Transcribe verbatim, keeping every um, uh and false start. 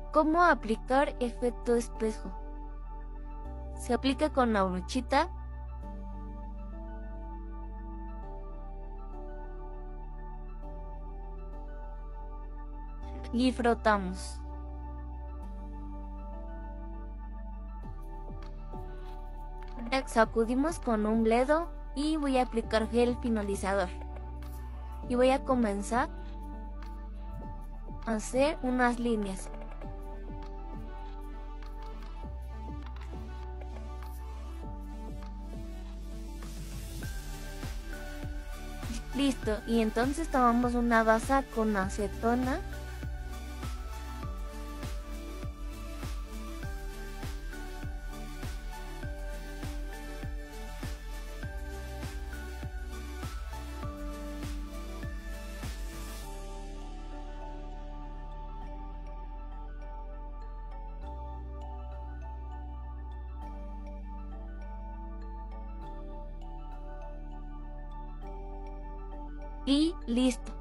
¿Cómo aplicar efecto espejo? Se aplica con la brochita y frotamos. Sacudimos con un bledo y voy a aplicar gel finalizador. Y voy a comenzar a hacer unas líneas. Listo, y entonces tomamos una basa con acetona. Y listo.